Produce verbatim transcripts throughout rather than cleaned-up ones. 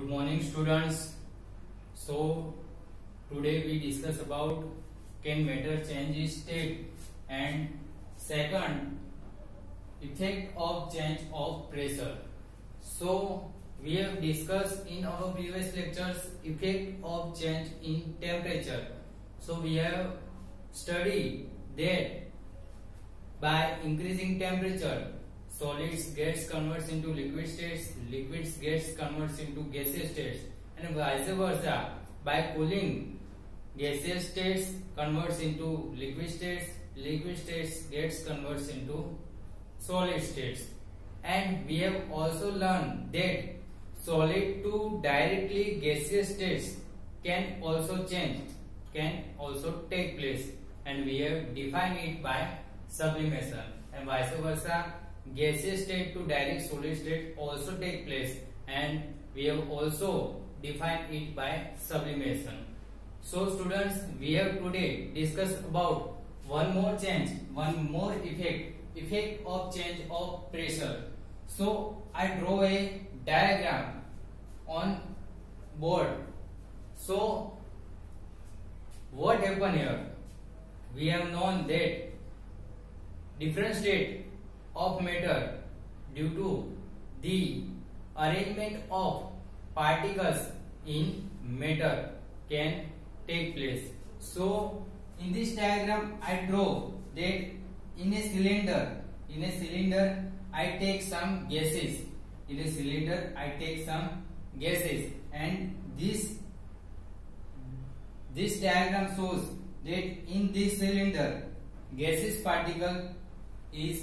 morning, students. So today we discuss about can matter change its state, and second, effect of change of pressure. So we have discussed in our previous lectures effect of change in temperature. So we have studied that by increasing temperature, solids gets converts into liquid states, liquids gets converts into gaseous states, and vice versa. By cooling, gaseous states converts into liquid states, liquid states gets converts into solid states. And we have also learned that solid to directly gaseous states can also change, can also take place, and we have defined it by sublimation, and vice versa. Gaseous state to direct solid state also take place, and we have also defined it by sublimation. So students, we have today discussed about one more change, one more effect, effect of change of pressure. So I draw a diagram on board. So what happened here? We have known that different state of matter due to the arrangement of particles in matter can take place. So in this diagram I draw that in a cylinder, in a cylinder I take some gases, in a cylinder I take some gases, and this this diagram shows that in this cylinder gaseous particle is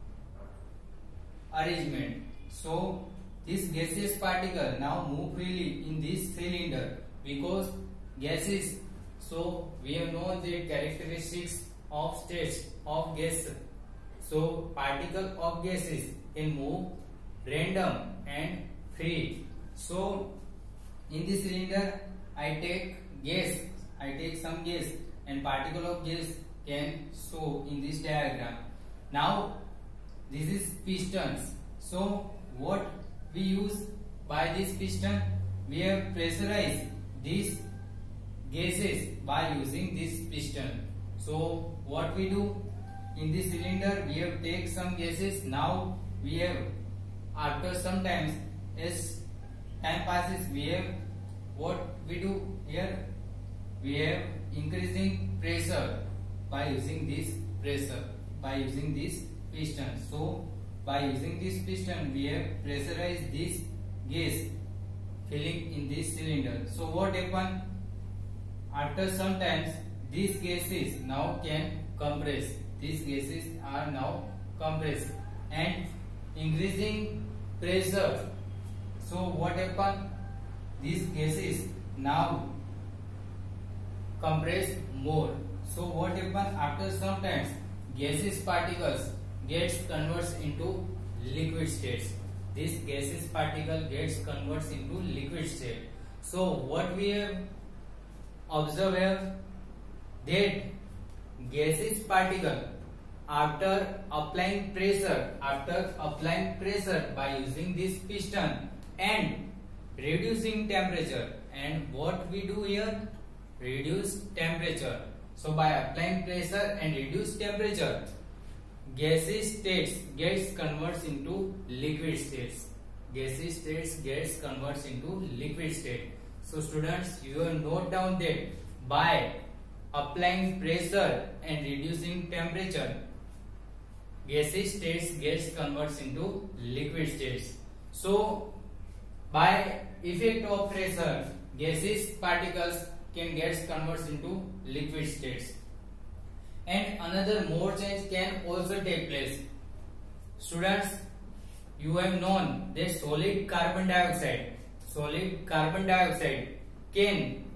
arrangement. So this gaseous particle now move freely in this cylinder because gases. So we have known the characteristics of states of gas. So particle of gases can move random and free. So in this cylinder I take gas, I take some gas, and particle of gas can show in this diagram. Now this is pistons. So what we use by this piston? We have pressurized these gases by using this piston. So what we do in this cylinder, we have take some gases. Now we have, after some times as time passes, we have what we do here, we have increasing pressure by using this pressure, by using this piston. So by using this piston we have pressurized this gas filling in this cylinder. So what happen? After some times these gases now can compress. These gases are now compressed and increasing pressure. So what happen? These gases now compress more. So what happen? After some times gaseous particles gets converts into liquid states. This gaseous particle gets converts into liquid state. So what we have observed here, that gaseous particle after applying pressure, after applying pressure by using this piston and reducing temperature, and what we do here, reduce temperature. So by applying pressure and reduce temperature, gaseous states gets converts into liquid states. Gaseous states gets converts into liquid state. So students, you will note down that by applying pressure and reducing temperature, gaseous states gets converts into liquid states. So by effect of pressure, gaseous particles can get converts into liquid states. And another more change can also take place. Students, you have known that solid carbon dioxide, solid carbon dioxide can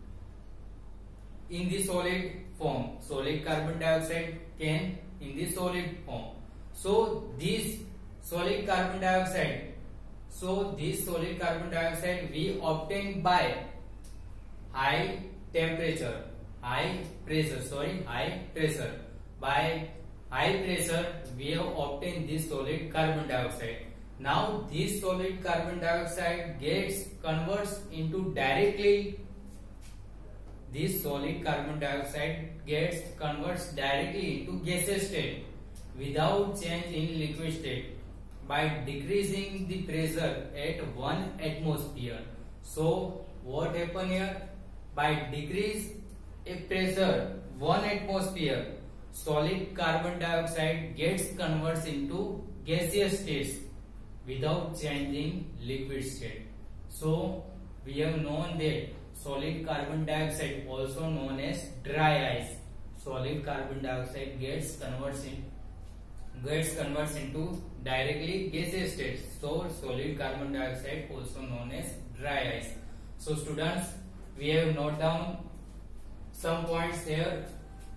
in the solid form, solid carbon dioxide can in the solid form. So this solid carbon dioxide, so this solid carbon dioxide we obtain by high temperature, high pressure, sorry, high pressure. By high pressure we have obtained this solid carbon dioxide. Now this solid carbon dioxide gets converts into directly this solid carbon dioxide gets converts directly into gaseous state without change in liquid state by decreasing the pressure at one atmosphere. So what happen here? By decrease a pressure one atmosphere, solid carbon dioxide gets converts into gaseous states without changing liquid state. So we have known that solid carbon dioxide, also known as dry ice, solid carbon dioxide gets converts in gets converts into directly gaseous states. So solid carbon dioxide also known as dry ice. So students, we have noted down some points here.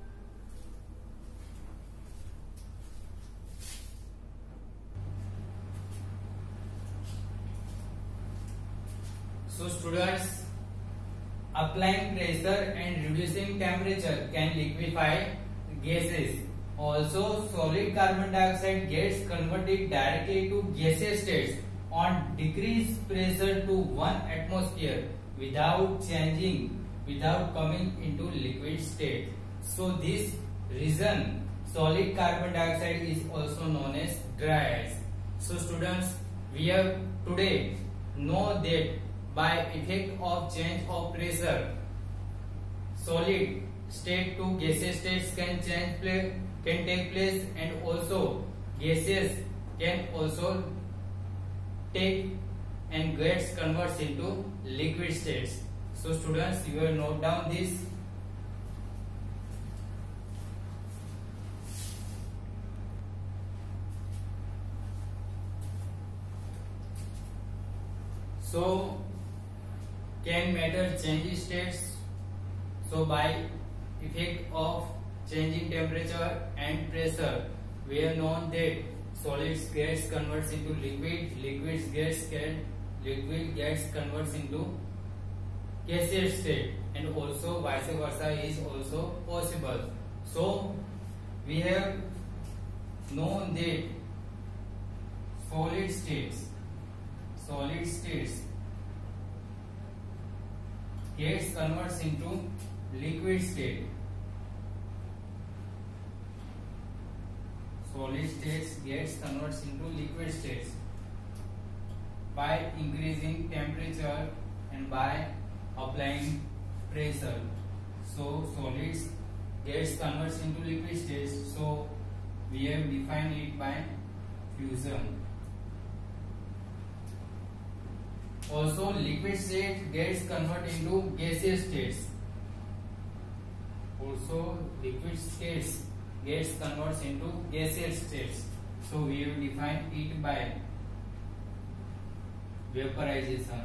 So students, applying pressure and reducing temperature can liquefy gases. Also, solid carbon dioxide gets converted directly to gaseous states on decreased pressure to one atmosphere without changing, without coming into liquid state. So this reason solid carbon dioxide is also known as dry ice. So students, we have today know that by effect of change of pressure, solid state to gaseous states can change place, can take place, and also gaseous can also take and gets converts into liquid states. So students, you will note down this. So can matter change states? So by effect of changing temperature and pressure, we have known that solids gets converts into liquid, liquids gets can liquid gets converts into gaseous state, and also vice versa is also possible. So we have known that solid states solid states gets converts into liquid state. Solid states gets converts into liquid states by increasing temperature and by applying pressure. So solids gets converts into liquid states. So we have defined it by fusion. Also liquid state gets converted into gaseous states. Also liquid states gets converts into gaseous states. So we have defined it by vaporization.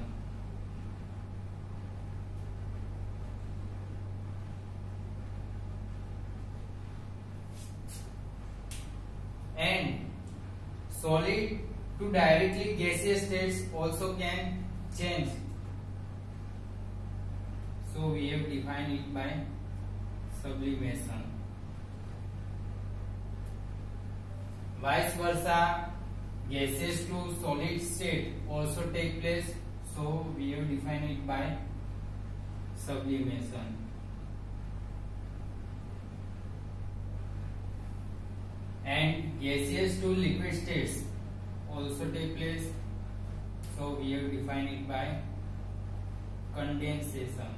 And solid to directly gaseous states also can change. So we have defined it by sublimation. Vice versa, gaseous to solid state also take place. So we have defined it by sublimation. And gaseous to liquid states also take place. So we have defined it by condensation.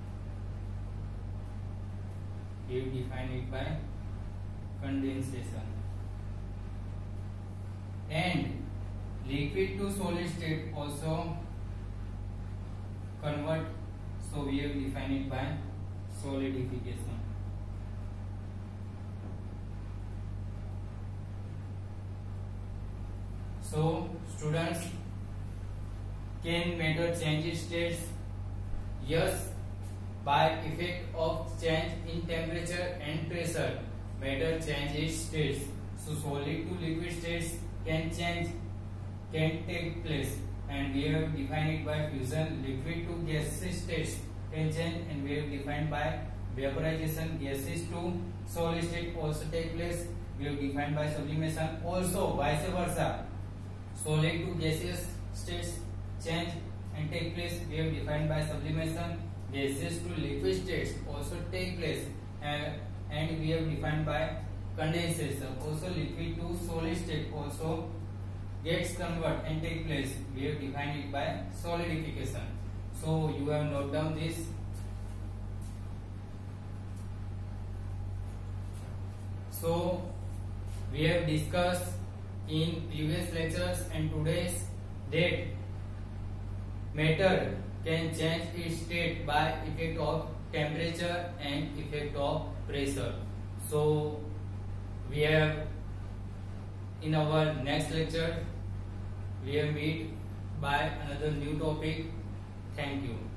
We have defined it by condensation. And liquid to solid state also convert. So we have defined it by solidification. So students, can matter change states? Yes, by effect of change in temperature and pressure, matter changes states. So solid to liquid states can change, can take place, and we have defined it by fusion. Liquid to gaseous states can change, and we have defined by vaporization. Gases to solid state also take place. We have defined by sublimation. Also vice versa, solid to gaseous states change and take place, we have defined by sublimation. Gaseous to liquid states also take place, and, and we have defined by condensation. Also liquid to solid state also gets convert and take place, we have defined it by solidification. So you have note down this. So we have discussed in previous lectures and today's date, matter can change its state by effect of temperature and effect of pressure. So we have in our next lecture we will meet by another new topic. Thank you.